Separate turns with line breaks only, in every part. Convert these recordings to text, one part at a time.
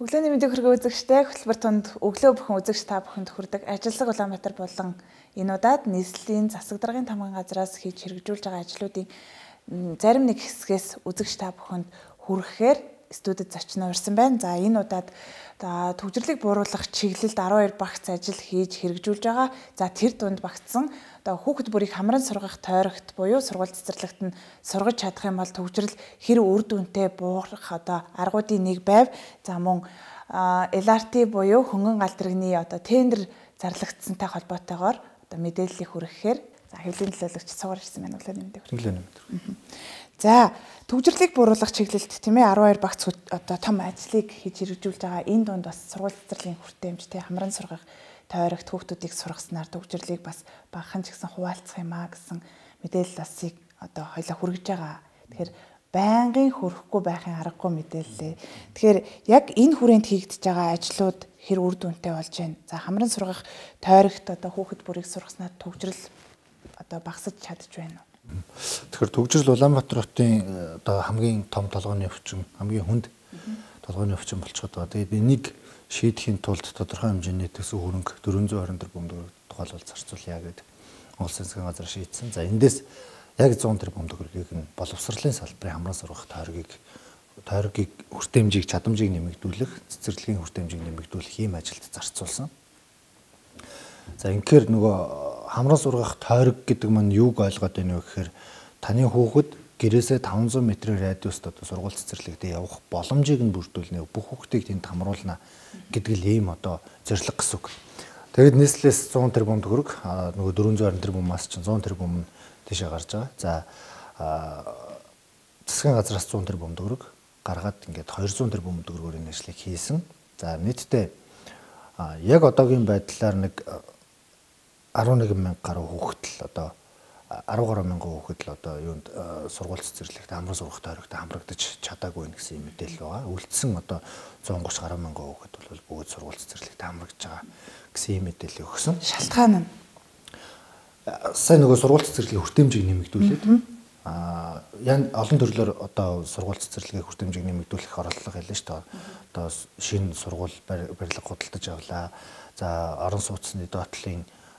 Өглөөний мэндийг хүргэн үзэгчтэй хөтөлбөр тунд өглөө бүхэн үзэгч та бүхэнд хүрдэг ажилсаг Улаанбаатар болон энэ удаад нийслэлийн засаг даргын тамган газраас хийж хэрэгжүүлж байгаа ажлуудын зарим нэг хэсгээс үзэгч та бүхэнд хүрэхээр студид зочин урьсан байна. За энэ удаад төвжирлийг бууруулах чиглэлд 12 багц ажил хийж хэрэгжүүлж байгаа. За тэр дунд багтсан хүүхэд бүрийг хамран сургах тойрогт буюу сургууль цэцэрлэгт нь сургаж чадах юм бол төвжирэл хэр үр дүнтэй буурах аргуудын нэг байв. За мөн LRT буюу хөнгөн галдрагны тендер зарлагдсантай холбоотойгоор мэдээллийг хүргэхээр хэвлэлийн төлөөлөгч цугаар ирсэн байна үлээ нэмдэг. За төвжирлийг бууруулах чиглэлд тийм ээ 12 багц том ажлыг хийж хэрэгжүүлж байгаа. Энэ дунд бас сургууль цэцэрлэгийн хүртээмж хамран сургах тойрогт хүүхдүүдийг сургаснаар төвжирлийг бас багахан ч гэсэн хуваалцах юмаа гэсэн мэдээлэл басыг хоёлаа хүргэж байгаа. Тэгэхээр байнгын хүрэхгүй байхын аргагүй мэдээллээ. Тэгэхээр яг энэ хүрээнд хийгдэж байгаа ажлууд хэр үр дүнтэй болж байна. За хамран сургах тойрогт хүүхэд бүрийг сургаснаар төвжирэл багасж чадж байна уу?
Тэгэхээр төвжирэл Улаанбаатар хотын хамгийн том толгойн өвчин, хамгийн хүнд толгойн өвчин болчиход байгаа. Тэгээд энийг шийдэхин тулд тодорхой хэмжээний төсөв хөрөнгө 424 тэрбум төгрөг тухайлбал зарцуулъя гэдэг улсын засгийн газар шийдсэн. За эндээс яг 100 тэрбум төгрөгийг нь боловсролын салбарын хамран сургах тойргийг хүртээмжийг чадамжийг нэмэгдүүлэх, цэцэрлэгийн хүртээмжийг нэмэгдүүлэх ийм ажилд зарцуулсан. За инхээр нөгөө хамран сургах тойрог гэдэг маань юуг ойлгоод байна вэ гэхээр таны хүүхэд гэрээсээ 500 м-ийн радиуст сургууль цэцэрлэгтээ явах боломжийг нь бүрдүүлнэ. Бүх хүүхдийг тэнд хамруулна гэдэг л ийм зорилго гэсэн үг. Тэгээд нийслэлээс 100 тэрбум төгрөг нөгөө 420 тэрбумаас чинь 100 тэрбум нь тийшээ гарч байгаа. За засгийн газраас 100 тэрбум төгрөг гаргаад ингээд 200 тэрбум төгрөгөөр энэ ажлыг хийсэн. За нийтдээ яг одоогийн байдлаар нэг 11 мянга гаруй хүүхэд л 13 мянган хүүхэд л юунд сургууль цэцэрлэгт хамран сургах тойрогт хамрагдаж чадаагүй гэсэн юм мэдээлэл байгаа. Үлдсэн 130 гаруй мянган хүүхэд бол бүгд сургууль цэцэрлэгт хамрагдж байгаа гэсэн юм мэдээлэл өгсөн.
Шалтгаан нь
сайн нөгөө сургууль цэцэрлэгийн хүртээмжийг нэмэгдүүлээд олон төрлөөр сургууль цэцэрлэгийн хүртээмжийг нэмэгдүүлэх оролдлого хэлнэ шүү дээ. Шинэ сургууль барилга худалдаж авлаа. За орон сууцны доотлын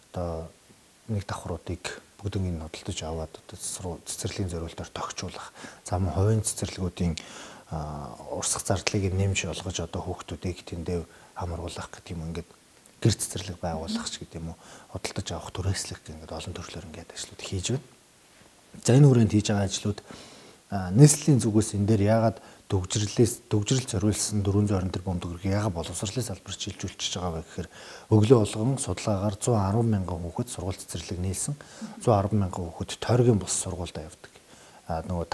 нэг давхруудыг бүгднийг худалдаж аваад цэцэрлэгийн зориултаар тохижуулах. За мөн хувийн цэцэрлэгүүдийн урсгах зардлыг нэмж олгож хүүхдүүдийг тэндээ хамруулах гэдэг юм ингээд гэр цэцэрлэг байгуулах ч гэдэг юм уу худалдаж авах түрээслэх ингээд олон төрлөөр ингээд ажлууд хийж байна. За энэ хүрээнд хийж байгаа ажлууд нийслэлийн зүгээс энэ дээр яагаад төвжирэл зориулсан 420 тэрбум төгрөгийг яагаад боловсролын салбарт шилжүүлчихэж байгаа вэ гэхээр өглөө болгон судалгаагаар 110 мянган хүүхэд сургууль цэцэрлэг нийлсэн 110 мянган хүүхэд тойргийн бус сургуульд явдаг. Нөгөө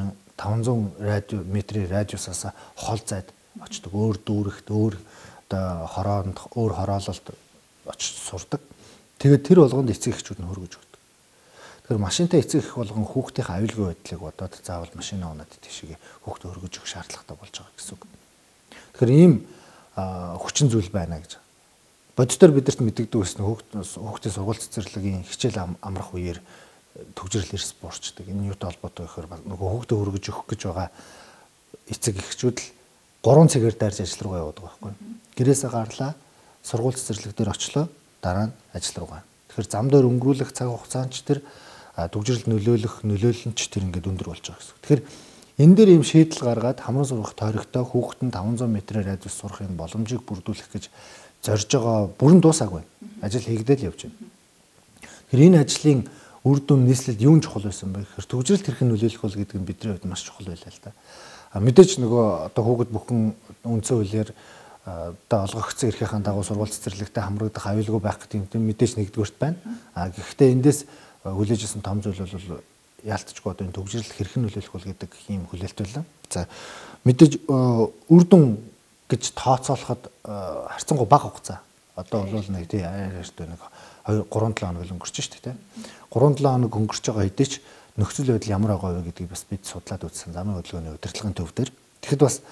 500 м-ийн радиусаас хол зайд очдог. Өөр дүүрэгт өөр хороонд өөр хороололд очиж сурдаг. Тэгээд тэр болгонд эцэг эхчүүд нь хөргөж өгдөг. Тэгэхээр машинтай эцэг эх болгон хүүхдийн аюулгүй байдлыг бодоод заавал машина унаад тийшээ хүүхдээ хөргөж өгөх шаардлагатай болж байгаа гэсэн үг. Тэгэхээр ийм хүчин зүйл байна гэж. Бодитоор бидэрт мэдэгддэг гэсэн хүүхдийн сургууль цэцэрлэгийн хичээл амрах үеэр төвжирэл эрс буурчдаг. Энэ юутай холбоотой гэхээр нөгөө хүүхдээ хөргөж өгөх гэж байгаа эцэг эхчүүд л 3 цагаар дайрж ажил руугаа явдаг байхгүй. Гэрээсээ гарлаа, сургууль цэцэрлэг дээр очлоо, дараа нь ажил руугаа. Тэгэхээр зам дээр өнгөрүүлэх цаг хугацаанд ч тэр төвжирэлд нөлөөлөл нь ч тэр ингээд өндөр болж байгаа гэсэн. Тэгэхээр энэ дээр ийм шийдэл гаргаад хамран сургах тойрогтой хүүхэд нь 500 м-ийн радиус сурахын боломжийг бүрдүүлэх гэж зорж байгаа бүрэн дуусаагүй. Ажил хийгдэл явж байна. Тэгэхээр энэ ажлын үр дүн нийслэлд юу чухал байсан бэ гэхээр төвжирэлд хэрхэн нөлөөлөх вэ гэдэг нь бидний хувьд маш чухал байлаа л да. Мэдээж нөгөө хүүхэд бүхэн үндсэн хуулиар олгогдсон эрхийнхаа дагуу сургууль цэцэрлэгтээ хамрагдах аюулгүй байх гэдэг нь мэдээж нэгдүгээрт байна. Гэхдээ эндээс хүлээжсэн том зүйл бол яалтчгүй энэ төвжирэл хэрхэн нөлөөлөх вэ гэдэг ийм хүлээлт байлаа. За мэдээж үр дүн гэж тооцоолоход харьцангуй бага хугацаа. Одоо бол нэг тий арайштай нэг 2-3-7 хоног л өнгөрч шүү дээ. 3-7 хоног өнгөрч байгаа хэдий ч нөхцөл байдал ямар байгаа вэ гэдгийг бас бид судлаад үзсэн замын хөдөлгөөний удирдлагын төв дээр. Тэгэхэд бас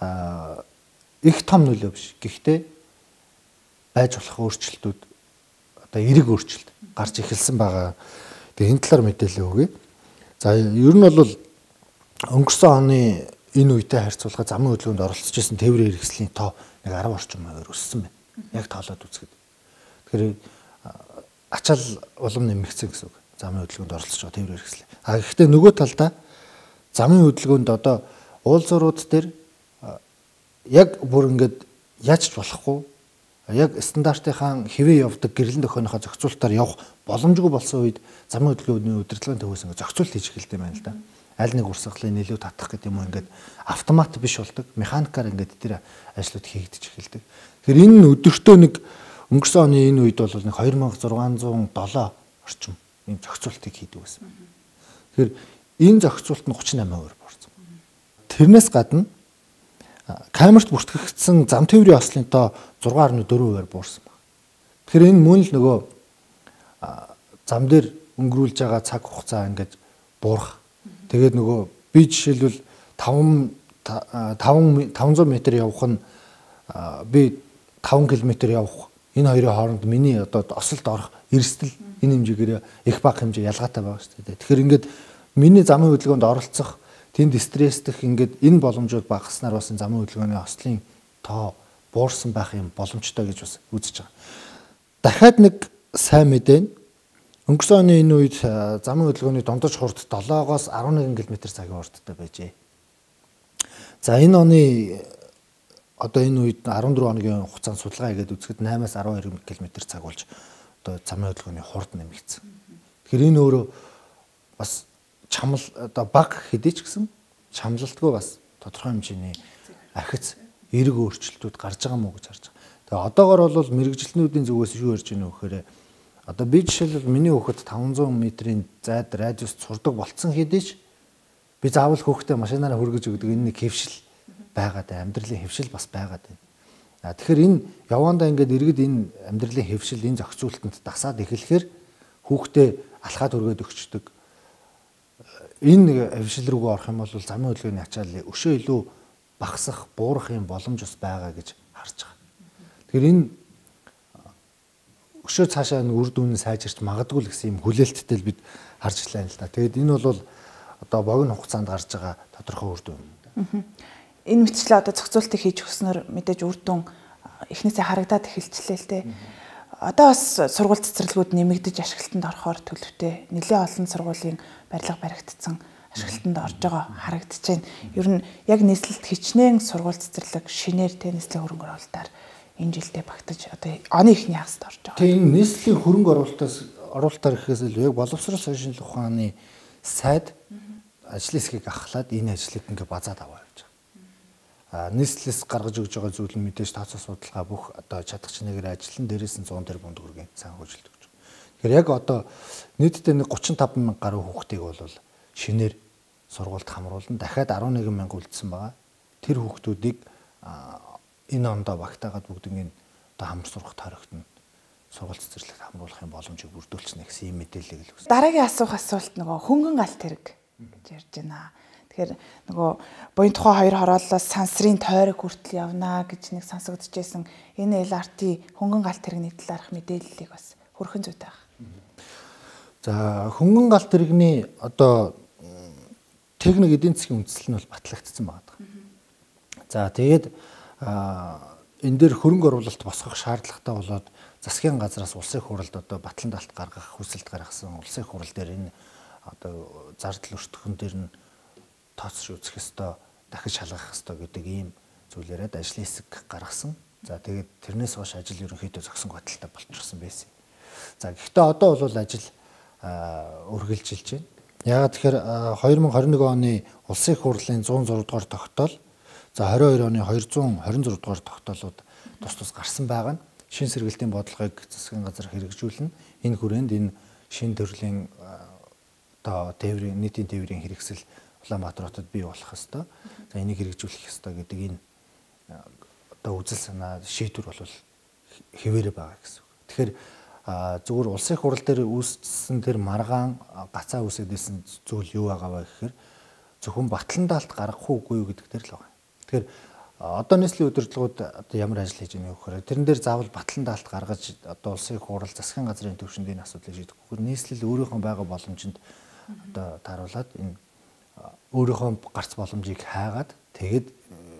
их том нөлөө биш. Гэхдээ байж болох өөрчлөлтүүд эерэг өөрчлөлт гарч эхэлсэн байгаа. Тэгээ энэ талаар мэдээлэл өгье. За ер нь бол өнгөрсөн оны энэ үетэй харьцуулахад замын хөдөлгөөнд оролцож байсан тээврийн хэрэгслийн тоо нэг 10 орчим хувиар өссөн байна. Яг тоолоод үзэхэд. Тэгэхээр ачаал улам нэмэгдсэн гэсэн үг. Замын хөдөлгөөнд оролцож байгаа тээврийн хэрэгслээ. Гэхдээ нөгөө талдаа замын хөдөлгөөнд одоо уулзуурууд дээр яг бүр ингээд яаж ч болохгүй яг стандартынхаа хэвээ явдаг гэрлэн дөхөөнийхөө зохицуулалтаар явах боломжгүй болсон үед замын хөдөлгөөний удирдлагын төвөөс ингээд зохицуулт хийж эхэлдэг юм байна л да. Аль нэг урсгалыг нэлээд татах гэдэг юм уу ингээд автомат биш болдог. Механикаар ингээд тэр ажлууд хийгдэж эхэлдэг. Тэгэхээр энэ өдөртөө нэг өнгөрсөн оны энэ үед бол нэг 2607 орчим ийм зохицуултыг хийдэг байсан. Тэгэхээр энэ зохицуулт нь 38% буурсан. Тэрнээс гадна камерт бүртгэгдсэн зам тээврийн ослын тоо 6.4% буурсан байна. Тэгэхээр энэ мөн л нөгөө зам дээр өнгөрүүлж байгаа цаг хугацаа ингээд буурах. Тэгээд нөгөө би жишээлбэл 500 м явах нь би 5 км явах энэ хоёрын хооронд миний одоо осолд орох эрсдэл энэ хэмжээгээр их бага хэмжээ ялгаатай байгаа шүү дээ. Тэгэхээр ингээд миний замын хөдөлгөөнд оролцох тэнд стресстэх ингээд энэ боломжууд багаснаар бас замын хөдөлгөөний ослын тоо буурсан байх юм боломжтой гэж бас үзэж байгаа. Дахиад нэг сайн мэдээ. Өнгөрсөн оны энэ үед замын хөдөлгөөний дундаж хурд 7-оос 11 км/цагийн хурдтай байжээ. За энэ оны одоо энэ үед 14 хоногийн хугацаанд судалгаа хийгээд үзэхэд 8-аас 12 км/цаг болж одоо замын хөдөлгөөний хурд нэмэгдсэн. Тэгэхээр энэ өөрөө бас чамл одоо баг хэдий ч гэсэн чамлалтгүй бас тодорхой хэмжээний ахиц эерэг өөрчлөлтүүд гарч байгаа мó гэж харж байгаа. Тэгээ одоогор бол мэрэгжилтнүүдийн зүгээс юу ярьж байна вэ гэхээр одоо би жишээлбэл миний хүүхэд 500 м-ийн зайд радиус сурдаг болцсон хэдий ч би заавал хүүхдээ машинаараа хүргэж өгдөг энэ нэг хэвшил байгаад байна. Амьдралын хэвшил бас байгаад байна. Тэгэхээр энэ явандаа ингээд иргэд энэ амьдралын хэвшил энэ зохицуултанд дасаад эхлэхээр хүүхдээ алхаад өргөд өгчдөг. Энэ хэвшил рүүгээ орох юм бол замын хөдөлгөөний ачааллыг өшөө илүү багасах, буурах юм боломж бас байгаа гэж харж байгаа. Тэгэхээр энэ өшөө цаашаа нэг үр дүн сайжирч магадгүй л гэсэн юм хүлээлттэй л бид харж илаа л да. Тэгээд энэ бол одоо богино хугацаанд гарч байгаа тодорхой үр дүн юм.
Энэ мэтчлээ одоо зохицуултыг хийж өгснөөр мэдээж үр дүн эхнээсээ харагдаад эхэлчлээ л дээ. Одоо бас сургууль цэцэрлэгүүд нэмэгдэж ашиглалтанд орохоор төлөвтэй. Нэлээд олон сургуулийн барилга баригдсан ашиглалтанд орж байгаа харагдаж байна. Ер нь яг нийслэлд хичнээн сургууль цэцэрлэг шинээр тэ нийслэлийн хөрөнгө оруулалтаар энэ жилдээ багтаж одоо оны эхний хагасд орж байгаа.
Тэгээ энэ нийслэлийн хөрөнгө оруулалтаар гэхээс илүү яг боловсрол шинжилгээ ухааны сайд ажлын хэсгийг ахлаад энэ ажлыг ингээ базаад аваа явж байгаа. Нийслэлээс гаргаж өгж байгаа зүйл нь мэдээж тооцоо судалгаа бүх одоо чадах чинээгээр ажиллан дээрээс нь 100 тэрбум төгрөгийн санхүүжилт өгч байгаа. Тэгэхээр яг одоо нийтдээ нэг 35 мянга гаруй хүүхдийг бол шинээр сургуульд хамруулан дахиад 11 мянга үлдсэн байгаа. Тэр хүүхдүүдийг энэ ондоо багтаагаад бүгднийг одоо хамар сурах тойрогт нь сургууль цэцэрлэгт хамруулах юм боломжийг бүрдүүлчихнэ гэсэн юм мэдээлэл л өгсөн.
Дараагийн асуулт нөгөө хөнгөн галт хэрэг гэж ярьж байна. Тэгэхээр нөгөө буян тухай хоёр хорооллоос сансрын тойрог хүртэл явнаа гэж нэг сонсогдчихсэн. Энэ LRT хөнгөн галт хэрэгний талаарх мэдээллийг бас хөрхөн зүйтэй байна.
За хөнгөн галт хэрэгний одоо техник эдийн засгийн үндэслэл нь бол батлагдсан байгаа. За тэгээд энэ дээр хөрөнгө оруулалт босгох шаардлагатай болоод засгийн газраас улсын хуралд одоо батлан даалт гаргах хүсэлт гаргасан улсын хурал дээр энэ одоо зардал өртгөн дээр нь тооцож үзэх ёстой, дахиж шалгах ёстой гэдэг ийм зүйлээрээ ажлын хэсэг гаргасан. За тэгээд тэрнээс хойш ажил ерөнхийдөө зогсон готалтай болчихсон байсан. За гэхдээ одоо бол ажил үргэлжилж байна. Яагаад тэгэхээр 2021 оны улсын хурлын 106 дугаар тогтоол, за 22 оны 226 дугаар тогтоолууд тус тус гарсан байгаа нь шин сэргэлтийн бодлогыг засгийн газар хэрэгжүүлнэ. Энэ хүрээнд энэ шин төрлийн одоо тээврийн нийтийн тээврийн хэрэгсэл Улаанбаатар хотод бий болох ёстой. За энийг хэрэгжүүлэх ёстой гэдэг энэ одоо үзэл санаа шийдвэр бол хэвээрээ байгаа гэсэн. Тэгэхээр зүгээр улсын хурал дээр үүссэн тэр маргаан гацаа үүсэдсэн зүйл юу байгаа вэ гэхээр зөвхөн батлан даалт гаргах уугүй юу гэдэг дээр л байгаа. Тэгэхээр одоо нийслэлийн удирдлагууд одоо ямар ажил хийж байгаа вэ гэхээр тэрэн дээр заавал батлан даалт гаргаж одоо улсын хурал засгийн газрын төвшөнд энэ асуудлыг шийдэх гэхээр нийслэл өөрийнхөө байгаа боломжинд одоо тааруулаад энэ өөрийнхөө гарц боломжийг хайгаад тэгээд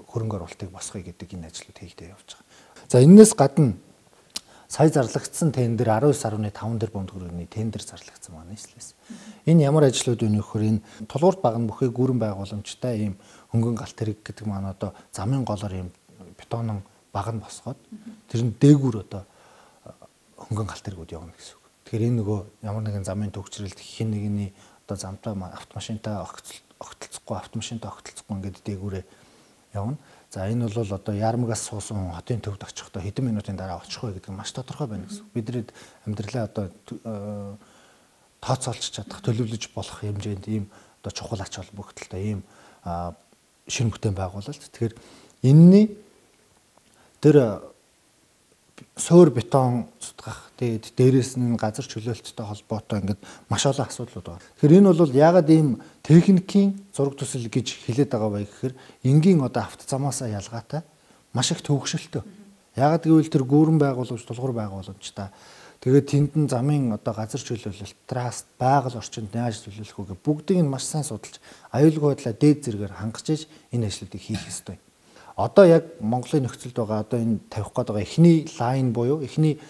хөрөнгө оруулалтыг босгоё гэдэг энэ ажлууд хийгдэж явж байгаа. За энэс гадна сая зарлагдсан тендер 19.5 тэрбум төгрөгийн тендер зарлагдсан байна нийслэлээс. Энэ ямар ажлууд вэ нөхөр энэ тулгуурт баг нь бүхий гүрэн байгууламжтай ийм хөнгөн галт тэрэг гэдэг маань одоо замын голоор ийм бетонон баг нь босгоод тэр нь дээгүүр одоо хөнгөн галт тэргүүд явна гэсэн үг. Тэгэхээр энэ нөгөө ямар нэгэн замын төгсрэлт хин нэгний одоо замтаа автомашинтай огтлцохгүй ингээд дээгүүрээ явна. За энэ бол одоо Яармагаас суусан хотын төвд очихдоо хэдэн минутын дараа очих вэ гэдэг нь маш тодорхой байна гэсэн. Бидний амьдралаа одоо тооцоолж чадах, төлөвлөж болох хэмжээнд ийм одоо чухал ач холбогдолтой ийм шинэ бүтээн байгуулалт. Тэгэхээр энэний тэр суур бетон цутгах тэгээд дээрээс нь газар чөлөөлттэй холбоотой ингээд маш олон асуудлууд байна. Тэгэхээр энэ бол яагаад ийм техникийн зураг төсөл гэж хэлээд байгаа вэ гэхээр энгийн одоо автозамаасаа ялгаатай маш их төвөгшөлтөө. Яагаад гэвэл тэр гүүрэн байгууламж, тулгуур байгууламжтай тэгээд тэнд нь замын одоо газар чөлөөлөлт, траст, байгаль орчинд яаж төлөвлөх вэ гэх бүгдийг нь маш сайн судалж аюулгүй байдлаа дээд зэрэгээр хангаж иж энэ ажлуудыг хийх ёстой. Одоо яг Монголын нөхцөлд байгаа одоо энэ тавих гээд байгаа эхний лайн буюу эхний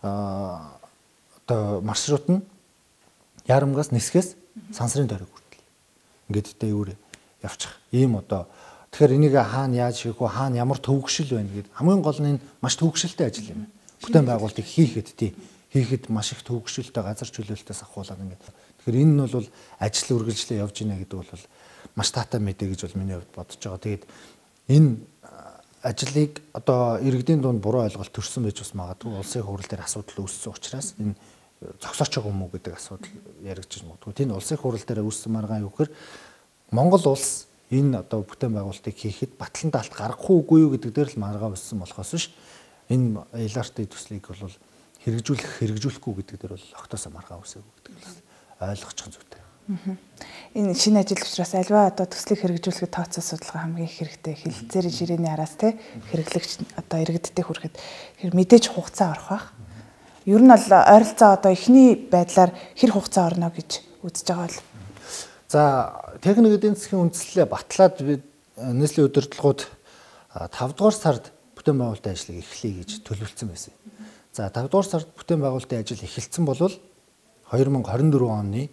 одоо маршрут нь Яармагаас Нисхээс Сансрын дорыг хүртэл ингээд дээгүүр явчих. Ийм одоо тэгэхээр энийг хаана яаж хийх вэ? Хаана ямар төвөгшил байна гэдэг хамгийн гол нь энэ маш төвөгшөлтэй ажил юм. Бүтээн байгуулалтыг хийхэд маш их төвөгшөлтэй газар чөлөөлтөөс ахуулаад ингээд. Тэгэхээр энэ нь бол ажил үргэлжлээ явж гинэ гэдэг бол маш таатай мэдээ гэж бол миний хувьд бодож байгаа. Тэгээд энэ ажлыг одоо иргэдийн дунд буруу ойлголт төрсөн байж бас магадгүй улсын хурал дээр асуудал үүссэн учраас энэ зогсооч байгаа юм уу гэдэг асуудал яригдчих магадгүй. Тийм улсын хурал дээр үүссэн маргаан юу гэхээр Монгол улс энэ одоо бүтээн байгуулалтыг хийхэд батлан даалт гаргахгүй үгүй юу гэдэг дээр л маргаа өссөн болохоос биш энэ LRT төслийг бол хэрэгжүүлэхгүй гэдэг дээр бол огтоосоо маргаа өсөв гэдэг нь ойлгочих зүйтэй.
Энэ шинэ ажил учраас альва одоо төслийг хэрэгжүүлэхэд тооцоо судалгаа хамгийн их хэрэгтэй. Хилцээрийн ширээний араас хэрэглэгч одоо иргэдтэй хүрэхэд хэр мэдээж хугацаа орох байх. Ер нь бол ойролцоо одоо эхний байдлаар хэр хугацаа орно гэж үзэж байгаа бол.
За техник эдийн засгийн үндэслэлээ батлаад бид нийслэлийн удирдлагууд 5 дугаар сард бүтээн байгуулалтын ажлыг эхлэе гэж төлөвлөсөн байсан. За 5 дугаар сард бүтээн байгуулалтын ажил эхэлсэн бол 2024 оны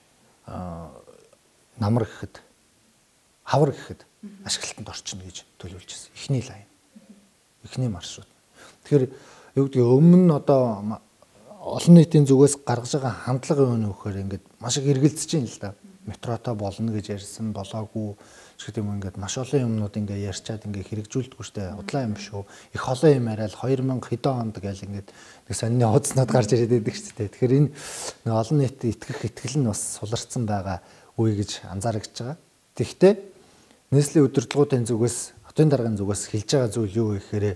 намар гэхэд хавар гэхэд ашиглалтанд орчихно гэж төлөвлөж байсан. Эхний лайн. Эхний маршрут. Тэгэхээр юу гэдгийг өмнө нь одоо олон нийтийн зүгээс гаргаж байгаа хандлага юу нөхөр ингээд маш их эргэлзэж байна л да. Метротой болно гэж ярьсан болоогүй ч гэдэг юм ингээд маш олон юмнууд ингээд ярьчаад ингээд хэрэгжүүлдэггүй штэ. Удлаа юм шүү. Их олон юм яриад 2000 хэдэн онд гэл ингээд нэг сонины хуудснууд гарч ирээд байдаг штэ. Тэгэхээр энэ олон нийтэд итгэх итгэл нь бас суларцсан байгаа үе гэж анзаарэгдэж байгаа. Тэгэхдээ нийслэлийн удирдлагуудын зүгээс, хотын даргын зүгээс хэлж байгаа зүйл юу вэ гэхээр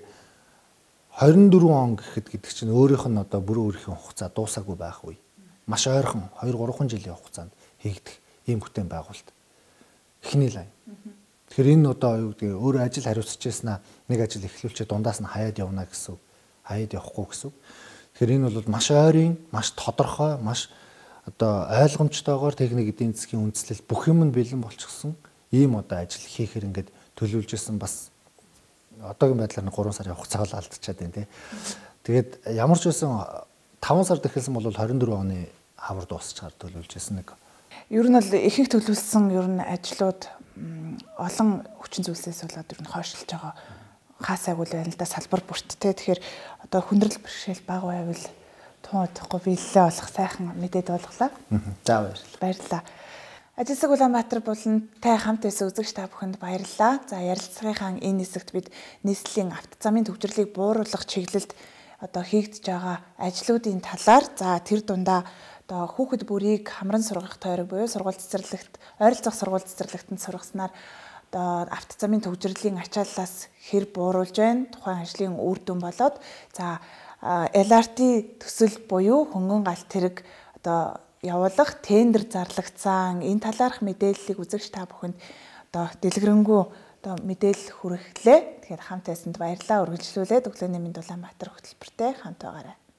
24 он гэхэд гэдэг чинь өөрийнх нь одоо бүрэн өөрхийн хугацаа дуусаагүй байх үе. Маш ойрхон 2-3 жилийн хугацаанд хийгдэх ийм бүтээн байгуулалт. Эхний лайн. Тэгэхээр энэ одоо юу гэдэг өөрөө ажил хариуцж яснаа нэг ажил эхлүүлчихэд дундаас нь хаяад явна гэсэн. Хаяад явахгүй гэсэн. Тэгэхээр энэ бол маш ойрын, маш тодорхой, маш одоо ойлгомжтойгоор техник эдийн засгийн үндэслэл бүх юм нь бэлэн болчихсон ийм одоо ажил хийхээр ингээд төлөвлөж исэн бас одоогийн байдлаар 3 сарын хугацаа бол алдчихад байна тий. Тэгээд ямар ч байсан 5 сард эхэлсэн бол 24 оны хавар дуусчаар төлөвлөж исэн нэг.
Ер нь бол их төлөвлөсөн ер нь ажлууд олон хүчин зүйлсээс болоод ер нь хойшилж байгаа хаасайг үл байна л да салбар бүрттэй. Тэгэхээр одоо хүндрэл бэрхшээл бага байвал тун удахгүй биелэлээ болох сайхан мэдээд болголаа.
За
баярлалаа. Ажилсаг Улаанбаатар булантай хамт байсан үзэгч та бүхэнд баярлалаа. За ярилцлагынхаа энэ хэсэгт бид нийслэлийн автозамын төвчрлийг бууруулах чиглэлд одоо хийгдэж байгаа ажлуудын талаар за тэр дундаа одоо хүүхэд бүрийг хамран сургах тойрог буюу сургууль цэцэрлэгт ойролцоох сургууль цэцэрлэгтэн сургаснаар одоо автозамын төвчрлийн ачааллаас хэр бууруулж байна. Тухайн ажлын үр дүн болоод за LRT төсөл буюу хөнгөн галт тэрэг одоо явуулах тендер зарлагдсан энэ талаарх мэдээллийг үзэгч та бүхэнд одоо дэлгэрэнгүй одоо мэдээлэл хүргэлээ. Тэгэхээр хамт байсанд баярлалаа. Үргэлжлүүлээд өглөөний мэнд Улаанбаатар хөтөлбөртэй хамт байгаарай.